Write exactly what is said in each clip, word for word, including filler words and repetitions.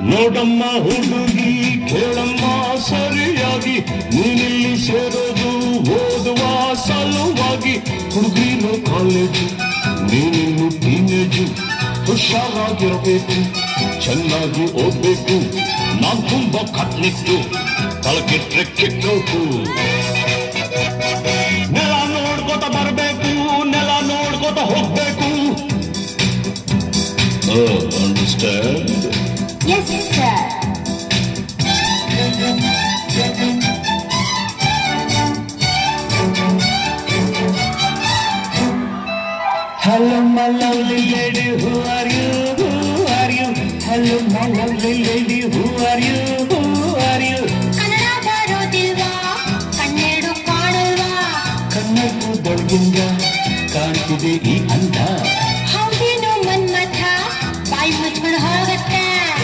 ನೋಡಮ್ಮ ಹುಡುಗಿ ಕೇಳಮ್ಮ ಸರಿಯಾಗಿ ನೀನಿಲ್ಲಿ ಸೇರೋದು ಓದುವ ಸಲುವಾಗಿ ಹುಡುಗಿರೋ ಕಾಲೇಜು ನೀನಿನ್ನು ಟೀನೇಜು ಹುಷಾರಾಗಿರಬೇಕು ಚೆನ್ನಾಗಿ ಓದ್ಬೇಕು ನಾನ್ ತುಂಬಾ ಕಟ್ನಿಟ್ಟು ತಳಕೆಟ್ರೆ ಕಿಕ್ಕೌಟು ನೆಲ ನೋಡ್ಕೋತ ಬರಬೇಕು ನೆಲ ನೋಡ್ಕೋತ ಹೋಗ್ಬೇಕು understand Yes, sir. Hello, my lovely lady, who are you? Who are you? Hello, my lovely lady, who are you? Who are you? Kannada barodilva, kannedu kaadalva. Kannadu dolginga, kaantide ee anda. Howdino mannatha, ಬಾಯಿ ಮುಚ್ಕೊಂಡು ಹೋಗುತ್ತೆ.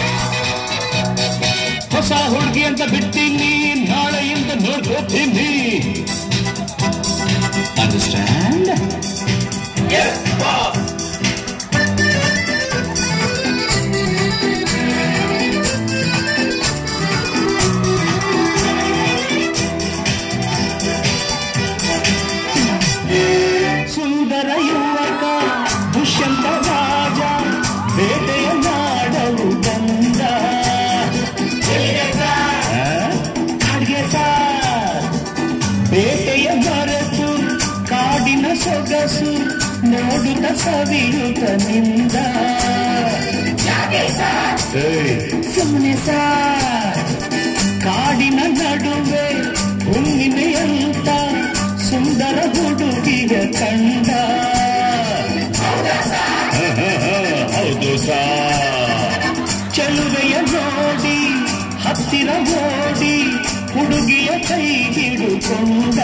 ಹೊಸ ಹುಡುಗಿ ಅಂತ ಬಿಡ್ತೀನಿ ನಾಳೆಯಿಂದ ನೋಡ್ಕೋತೀನಿ understand yes boss ಸುಂದರ ಯುವಕ ದುಷ್ಯಂತ ರಾಜ ಬೇಟೆಯ ಮಾಡಲು ಬಂದ ಬೇಟೆಯ ಮರೆತು ಕಾಡಿನ ಸೊಗಸು ನೋಡುತ್ತ ಸವಿಯುತ್ತ ನಿಂದ ಸುಮ್ಮನೆ ಸಾರ್ ಕಾಡಿನ ನಡುವೆ ಹುಣ್ಣಿಮೆಯಂತ ಸುಂದರ ಹುಡುಗಿಯ ಕಂಡ ಹೌದು ಸಾರ್ ಚೆಲುವೆಯ ನೋಡಿ ಹತ್ತಿರ ಓಡಿ ಹುಡುಗಿಯ ಕೈ ಹಿಡುಕೊಂಡ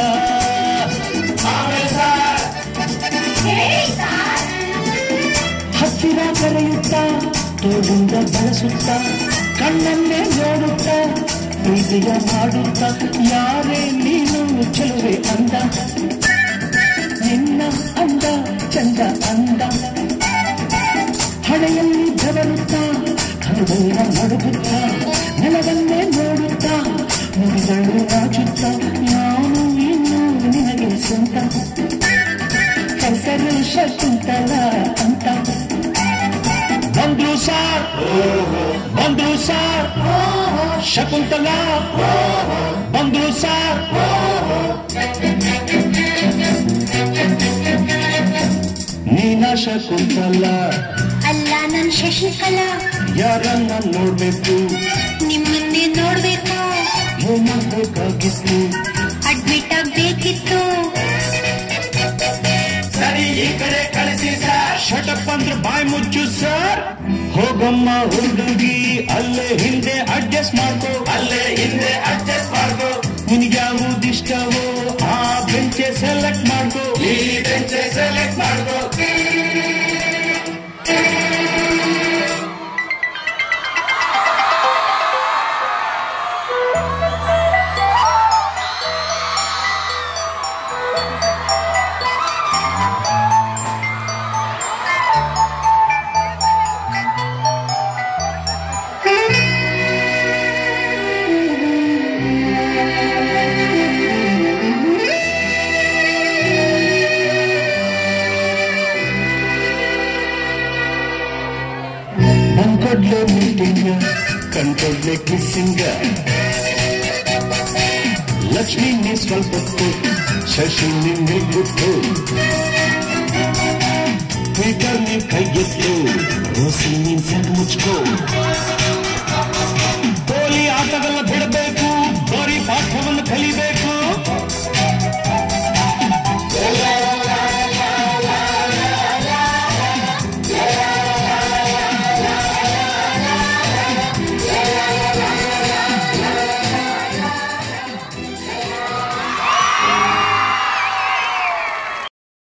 ಹತ್ತಿರ ಕರೆಯುತ್ತ ತೋಳಿಂದ ಬಳಸುತ್ತ ಕಣ್ಣನ್ನೇ ನೋಡುತ್ತ ಪ್ರೀತಿಯ ಮಾಡುತ್ತ ಯಾರೇ ನೀನು ಚೆಲುವೆ ಅಂದ ನಿನ್ನ ಅಂದ ಚಂದ ಅಂದ ಹಣೆಯಲ್ಲಿ ಬೆವರುತ್ತ ಕರುಳೆಲ್ಲ ನಡುಗುತ್ತ ನೆಲವನ್ನೇ ನೋಡುತ್ತ ನುಡಿಗಳು ನಾಚುತ್ತ ನಾನು ಇನ್ನು ನಿನಗೆ ಸ್ವಂತ ಹೆಸರು ಶಕುಂತಲ ಅಂತ ಬಂದ್ರು ಸಾರ್ ಬಂದ್ರು ಸಾರ್ ಶಕುಂತಲ ಬಂದ್ರು ಸಾರ್ ನೀನ ಶಕುಂತಲ ಅಲ್ಲ ನನ್ ಶಶಿಕಲಾ ಯಾರನ್ನ ನೋಡ್ಬೇಕು ನಿಮ್ಮನ್ನೇ ನೋಡ್ಬೇಕು ಏನಾಗಬೇಕಾಗಿತ್ತು ಅಡ್ಮಿಟ್ ಆಗ್ಬೇಕಿತ್ತು ಸರಿ ಈ ಕಡೆ ಕಳಿಸಿ ಸರ್ ಶಟಪ್ ಅಂದ್ರೆ ಬಾಯ್ ಮುಚ್ಚು ಸರ್ ಹೋಗಮ್ಮ ಹುಡುಗಿ ಅಲ್ಲೇ ಹಿಂದೆ ಅಡ್ಜಸ್ಟ್ ಮಾಡ್ಕೋ ಅಲ್ಲೇ ಹಿಂದೆ ಅಡ್ಜಸ್ಟ್ ಮಾಡ್ಕೋ ನಿನಗೆ ಯಾವುದಿಷ್ಟವೋ ಆ ಬೆಂಚೆ ಸೆಲೆಕ್ಟ್ ಮಾಡ್ಕೋ ಈ ಬೆಂಚೆ ಸೆಲೆಕ್ಟ್ ಮಾಡ್ಕೋ ಕೊಡ್ಲೆ ಮೀಟಿಂಗ ಕಣ್ಕೊಡ್ಲೆ ಕಿಸ್ಸಿಂಗ ಲಕ್ಷ್ಮಿ ನೀ ಸ್ವಲ್ಪ ಹೊತ್ತು ಶಶಿ ನಿನ್ನೆ ಬಿಟ್ಟು ಟ್ವಿಟರ್ ನೀ ಕೈ ಎತ್ತು ರೋಸಿ ನೀನ್ ಸೆಟ್ ಮುಚ್ಕೋ ಪೋಲಿ ಆಟಗಳನ್ನ ಬಿಡಬೇಕು ಬರೀ ಪಾಠವನ್ನು ಕಲಿಬೇಕು